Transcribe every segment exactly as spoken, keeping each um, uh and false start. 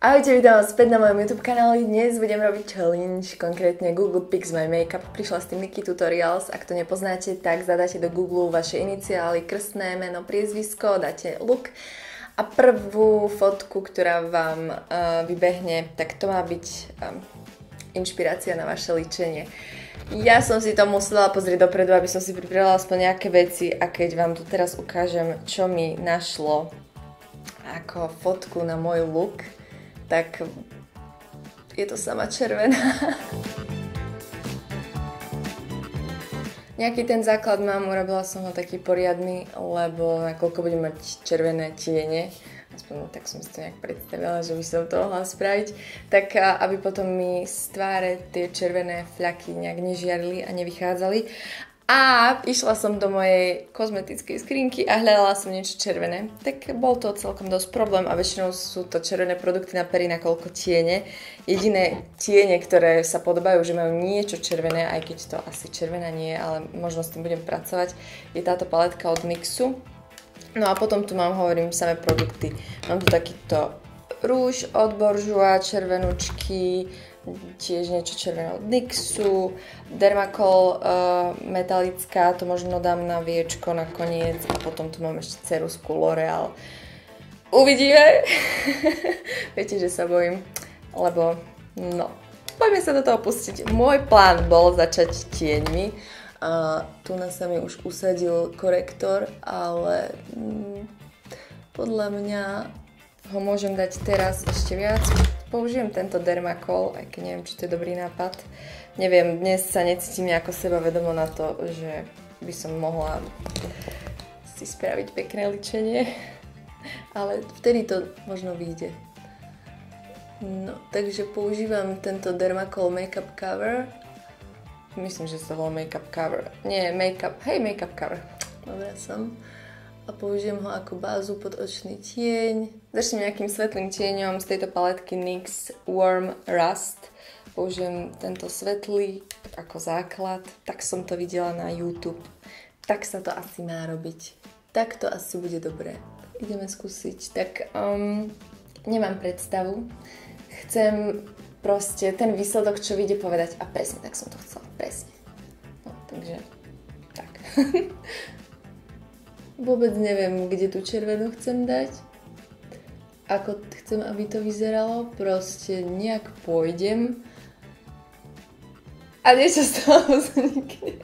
Ahojte, vítam vás späť na mojom YouTube kanáli. Dnes budem robiť challenge, konkrétne Google Pix My Makeup. Prišla s tým Nikki Tutorials. Ak to nepoznáte, tak zadáte do Google vaše iniciály, krstné meno, priezvisko, dáte look a prvú fotku, ktorá vám uh, vybehne, tak to má byť um, inšpirácia na vaše líčenie. Ja som si to musela pozrieť dopredu, aby som si pripravila aspoň nejaké veci, a keď vám tu teraz ukážem, čo mi našlo ako fotku na môj look, tak je to sama červená. Nejaký ten základ mám, urobila som ho taký poriadny, lebo nakoľko budem mať červené tiene, aspoň tak som si to nejak predstavila, že by som to mohla spraviť, tak aby potom mi z tváre tie červené fľaky nejak nežiarili a nevychádzali. A išla som do mojej kozmetickej skrinky a hľadala som niečo červené. Tak bol to celkom dosť problém a väčšinou sú to červené produkty na pery, nakoľko tiene. Jediné tiene, ktoré sa podobajú, že majú niečo červené, aj keď to asi červená nie je, ale možno s tým budem pracovať, je táto paletka od NYXu. No a potom tu mám, hovorím, samé produkty. Mám tu takýto rúž od Bourjois, červenúčky, tiež niečo červené od NYXu, Dermacol uh, metalická, to možno dám na viečko nakoniec, a potom tu mám ešte ceruzku L'Oreal. Uvidíme! Viete, že sa bojím, lebo no, poďme sa do toho pustiť. Môj plán bol začať tieňmi. A tu na sa mi už usadil korektor, ale mm, podľa mňa ho môžem dať teraz ešte viac. Použijem tento Dermacol, aj keď neviem, či to je dobrý nápad. Neviem, dnes sa necítim nejako sebavedomo na to, že by som mohla si spraviť pekné ličenie, ale vtedy to možno vyjde. No, takže používam tento Dermacol Makeup Cover. Myslím, že sa volá Makeup Cover. Nie, Makeup, hej, Makeup Cover. Dobre som. A použijem ho ako bázu pod očný tieň. Začnem nejakým svetlým tieňom z tejto paletky NYX Warm Rust. Použijem tento svetlý ako základ. Tak som to videla na YouTube. Tak sa to asi má robiť. Tak to asi bude dobré. Ideme skúsiť. Tak um, nemám predstavu. Chcem proste ten výsledok, čo vyjde, povedať. A presne tak som to chcela. Presne. No, takže tak. Vôbec neviem, kde tú červenú chcem dať. Ako chcem, aby to vyzeralo. Proste nejak pôjdem. A niečo z toho vznikne.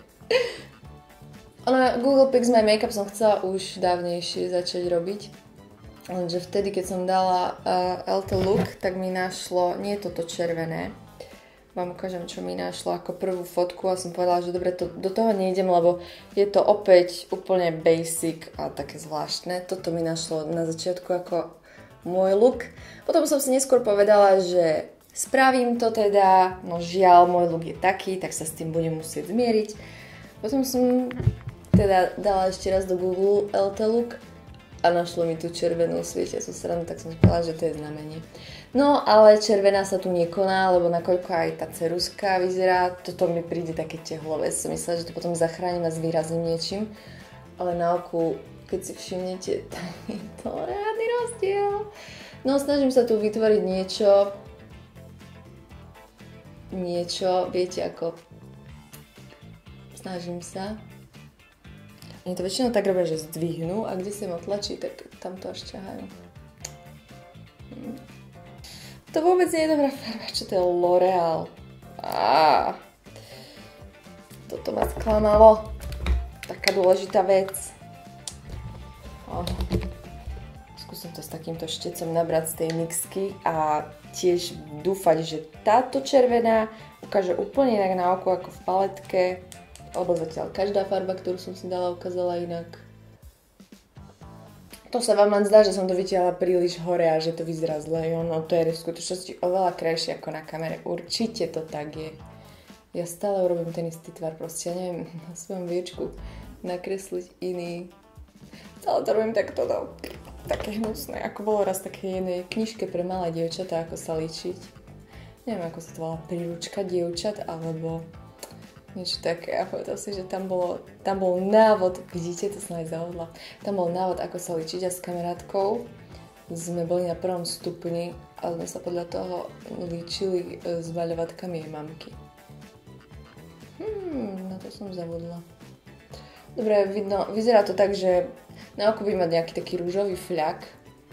Ona, Google Pix My Makeup som chcela už dávnejšie začať robiť. Lenže vtedy, keď som dala uh, el té Look, tak mi našlo, nie je toto červené. Vám ukážem, čo mi našlo ako prvú fotku a som povedala, že dobre, to, do toho nejdem, lebo je to opäť úplne basic a také zvláštne. Toto mi našlo na začiatku ako môj look. Potom som si neskôr povedala, že spravím to teda, no žiaľ, môj look je taký, tak sa s tým budem musieť zmieriť. Potom som teda dala ešte raz do Google el té Look a našlo mi tú červenú svietiacu stranu, tak som si povedala, že to je znamenie. No, ale červená sa tu nekoná, lebo nakoľko aj tá ceruzka vyzerá, toto mi príde také tehlové. Som myslela, že to potom zachránim a zvýrazním niečím, ale na oku, keď si všimnete, tak je to riadny rozdiel. No, snažím sa tu vytvoriť niečo, niečo, viete ako, snažím sa. Oni to väčšinou tak robia, že zdvihnú a kde sa im otlačí, tak tam to až ťahajú. Hm. To vôbec nie je dobrá farba, čo to je L'Oreal. Á, toto ma sklamalo. Taká dôležitá vec. Oh. Skúsim to s takýmto štecom nabrať z tej NYXky a tiež dúfať, že táto červená ukáže úplne inak na oku ako v paletke. Lebo zatiaľ každá farba, ktorú som si dala, ukázala inak. To sa vám len zdá, že som to vytiahla príliš hore a že to vyzerá zle. No to je v skutočnosti oveľa krajšie ako na kamere. Určite to tak je. Ja stále urobím ten istý tvar, proste ja neviem na svojom viečku nakresliť iný. Stále to robím takto, no, také hnusné. Ako bolo raz také jednej knižke pre malé dievčatá, ako sa líčiť. Neviem, ako sa to volá, príručka dievčat, alebo niečo také, a povedal si, že tam, bolo, tam bol návod, vidíte, to som aj zahodla, tam bol návod, ako sa líčiť a s kamarátkou sme boli na prvom stupni a sme sa podľa toho líčili s vaľovatkami jej mamky. Hmm, na to som zabudla. Dobre, vidno, vyzerá to tak, že na oku by mať nejaký taký rúžový fľak.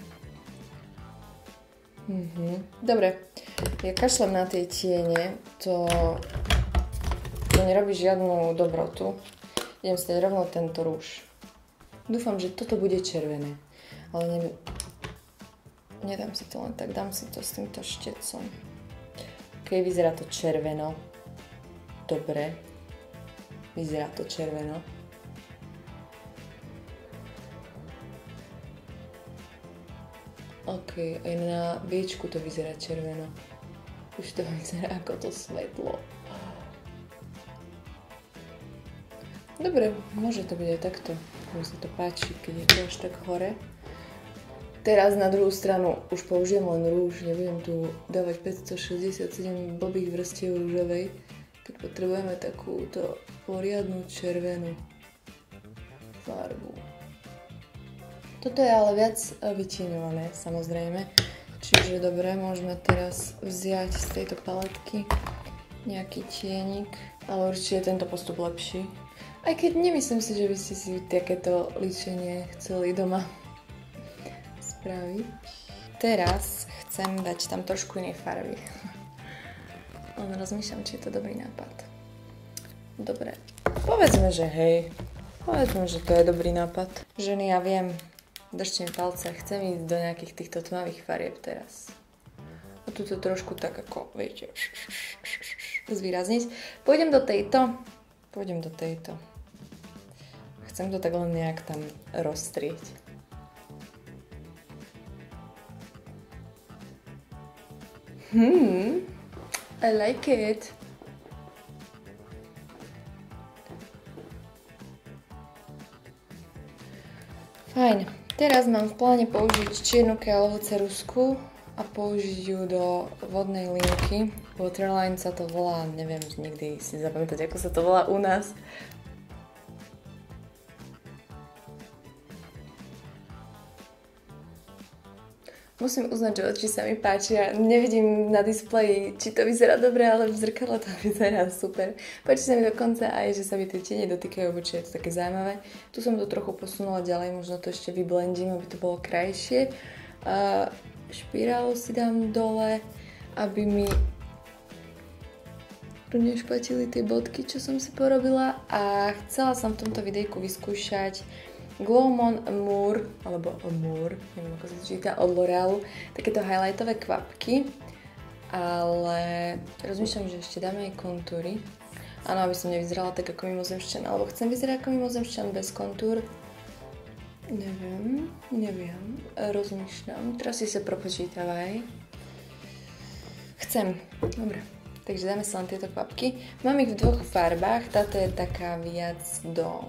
Mhm. Dobre, ja kašlem na tie tiene, to, to nerobí žiadnu dobrotu. Idem si dať rovno tento rúž. Dúfam, že toto bude červené, ale neviem. Nedám si to len tak, dám si to s týmto štecom. Ok, vyzerá to červeno. Dobre. Vyzerá to červeno. Ok, aj na biečku to vyzerá červeno. Už to vyzerá ako to svetlo. Dobre, môže to byť aj takto. Mne sa to páči, keď je to až tak hore. Teraz na druhú stranu už použijem len rúž, nebudem tu dávať päťstošesťdesiatsedem blbých vrstiev rúžovej, keď potrebujeme takúto poriadnu červenú farbu. Toto je ale viac vytieňované, samozrejme, čiže dobre, môžeme teraz vziať z tejto paletky nejaký tienik, ale určite je tento postup lepší. Aj keď nemyslím si, že by ste si takéto líčenie chceli doma spraviť. Teraz chcem dať tam trošku inej farby. Len rozmýšľam, či je to dobrý nápad. Dobre. Povedzme, že hej. Povedzme, že to je dobrý nápad. Ženy, ja viem. Držte mi palce. Chcem ísť do nejakých týchto tmavých farieb teraz. A tu to trošku tak ako, viete, zvýrazniť. Pôjdem do tejto. Pôjdem do tejto. Chcem to tak len nejak tam rozstrieť. Hmm, I like it. Fajn. Teraz mám v pláne použiť čiernu kejlovú ceruzku a použiť ju do vodnej linky. Waterline sa to volá, neviem nikdy si zapamätať, ako sa to volá u nás. Musím uznať, že oči sa mi páčia. Nevidím na displeji, či to vyzerá dobre, ale v zrkadle to vyzerá super. Páči sa mi dokonca aj, že sa mi tie tiene dotýkajú, oči, je to také zaujímavé. Tu som to trochu posunula ďalej, možno to ešte vyblendím, aby to bolo krajšie. Uh, špirálu si dám dole, aby mi tu nešpatili tie bodky, čo som si porobila. A chcela som v tomto videjku vyskúšať Glowmon Moor, alebo Moor, neviem ako sa to číta, od L'Orealu, takéto highlightové kvapky, ale rozmýšľam, že ešte dáme aj kontúry. Áno, aby som nevyzerala tak ako mimozemšťan, alebo chcem vyzerať ako mimozemšťan bez kontúr. Neviem, neviem, rozmýšľam, teraz si sa propočítavaj. Chcem, dobre, takže dáme sa len tieto kvapky. Mám ich v dvoch farbách, táto je taká viac do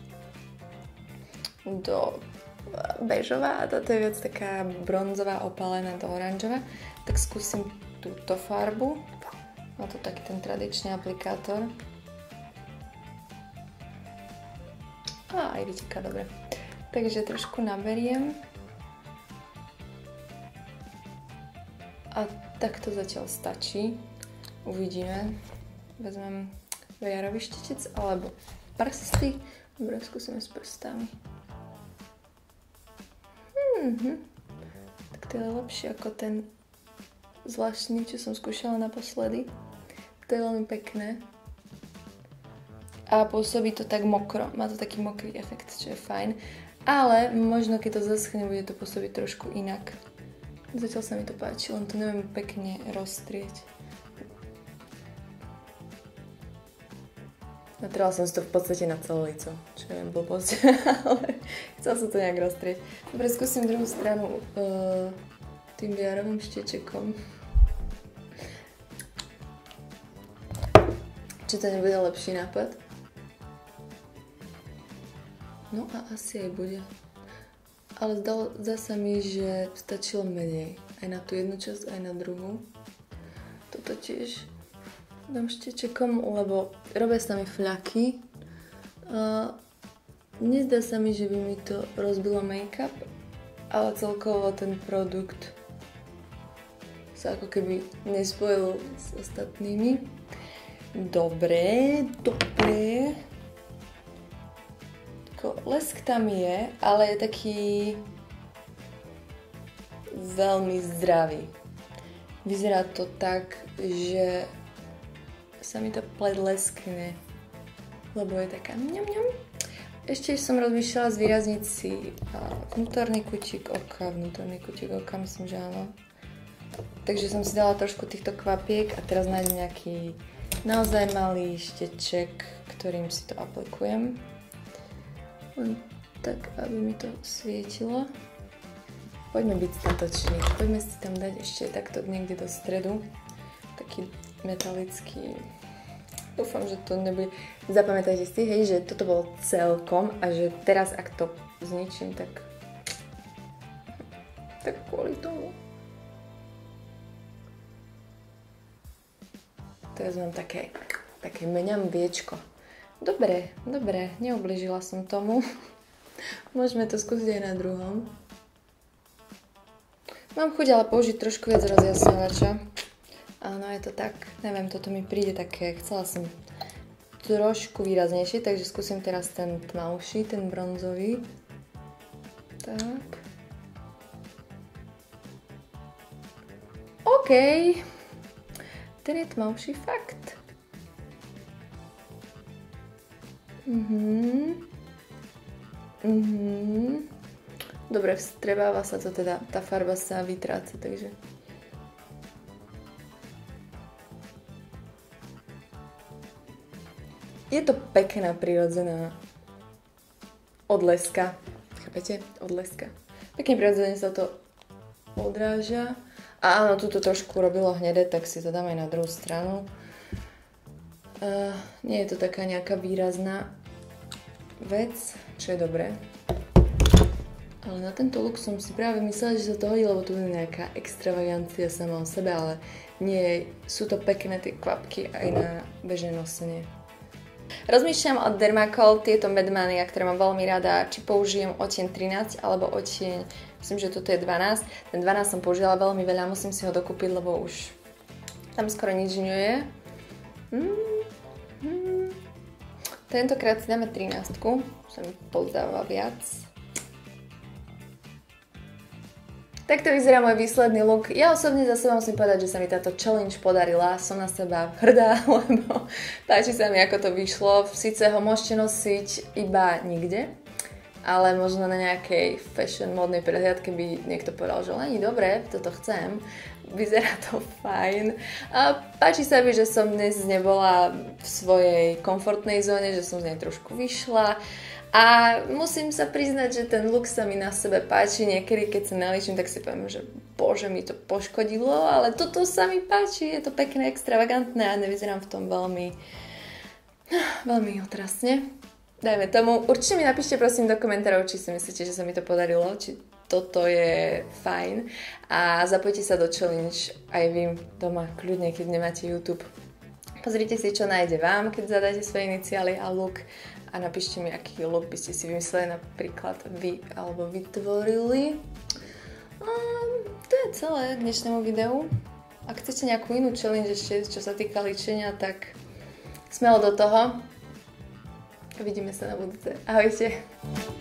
do bežová a táto je viac taká bronzová, opálená do oranžová. Tak skúsim túto farbu. Má to taký ten tradičný aplikátor. Á, aj vyteká dobre. Takže trošku naberiem. A takto zatiaľ stačí. Uvidíme. Vezmem vejarový štetec alebo prsty. Dobre, skúsime s prstami. Mhm. Tak to je lepšie ako ten zvláštny, čo som skúšala naposledy. To je veľmi pekné. A pôsobí to tak mokro. Má to taký mokrý efekt, čo je fajn. Ale možno keď to zaschne, bude to pôsobiť trošku inak. Zatiaľ sa mi to páči, len to neviem pekne roztrieť. Natrela som si to v podstate na celé lico, čo neviem blbosť, ale chcela som to nejak roztrieť. Dobre, skúsim druhú stranu uh, tým viarovým štečekom. Či to nebude lepší nápad? No a asi aj bude. Ale zdalo, zdá sa mi, že stačilo menej. Aj na tú jednu časť, aj na druhú. Toto tiež dám štečekom, lebo robia sa mi fľaky. A nezdá sa mi, že by mi to rozbilo make-up, ale celkovo ten produkt sa ako keby nespojil s ostatnými. Dobre, dobre. Lesk tam je, ale je taký veľmi zdravý. Vyzerá to tak, že sa mi to pleť leskne, lebo je taká mňam, mňam. Ešte som rozmýšľala zvýrazniť si vnútorný kutík oka, vnútorný kutík oka, myslím, že áno. Takže som si dala trošku týchto kvapiek a teraz nájdem nejaký naozaj malý šteček, ktorým si to aplikujem. Len tak, aby mi to svietilo. Poďme byť statoční. Poďme si tam dať ešte takto niekde do stredu. Taký metalický. Dúfam, že to nebude... Zapamätajte si, hej, že toto bolo celkom a že teraz, ak to zničím, tak... Tak kvôli tomu. Teraz mám také, také mňam viečko. Dobre, dobre, neublížila som tomu. Môžeme to skúsiť aj na druhom. Mám chuť ale použiť trošku viac rozjasňovača. Áno, je to tak. Neviem, toto mi príde také, chcela som trošku výraznejšie, takže skúsim teraz ten tmavší, ten bronzový. Tak. OK. Ten je tmavší fakt. Mhm. Mhm. Dobre, vstrebáva sa to teda, tá farba sa vytráca, takže... Je to pekná, prirodzená odleska. Chápete? Odleska. Pekne prirodzene sa to odráža. A áno, tu to trošku robilo hnedé, tak si to dám aj na druhú stranu. Uh, nie je to taká nejaká výrazná vec, čo je dobré. Ale na tento look som si práve myslela, že sa to hodí, lebo tu je nejaká extravagancia sama o sebe, ale nie, sú to pekné tie kvapky aj na bežné nosenie. Rozmýšľam od Dermacol tieto Medmania, ktoré mám veľmi rada, či použijem odtieň trinásť alebo odtieň, myslím, že toto je dvanásť. Ten dvanásť som použila veľmi veľa, musím si ho dokúpiť, lebo už tam skoro nič nie je. Hmm. Hmm. Tentokrát si dáme trinástku, sa mi pozdáva viac. Takto vyzerá môj výsledný look. Ja osobne za seba musím povedať, že sa mi táto challenge podarila. Som na seba hrdá, lebo páči sa mi, ako to vyšlo. Sice ho môžete nosiť iba nikde, ale možno na nejakej fashion módnej prehliadke by niekto povedal, že není dobré, toto chcem. Vyzerá to fajn. A páči sa mi, že som dnes nebola v svojej komfortnej zóne, že som z nej trošku vyšla. A musím sa priznať, že ten look sa mi na sebe páči. Niekedy, keď sa nalíčim, tak si poviem, že bože, mi to poškodilo, ale toto sa mi páči. Je to pekné, extravagantné a nevyzerám v tom veľmi, veľmi otrasne. Dajme tomu. Určite mi napíšte prosím do komentárov, či si myslíte, že sa mi to podarilo, či toto je fajn. A zapojte sa do challenge aj vy doma, kľudne, keď nemáte YouTube. Pozrite si, čo nájde vám, keď zadáte svoje iniciály a look. A napíšte mi, aký look by ste si vymysleli napríklad vy alebo vytvorili. Um, to je celé k dnešnému videu. Ak chcete nejakú inú challenge ešte, čo sa týka líčenia, tak smelo do toho. Vidíme sa na budúce. Ahojte.